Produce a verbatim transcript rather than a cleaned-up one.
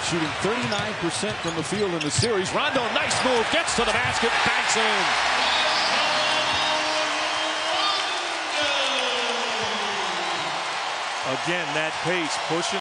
shooting thirty-nine percent from the field in the series. Rondo, nice move, gets to the basket, banks in. Again, that pace pushing.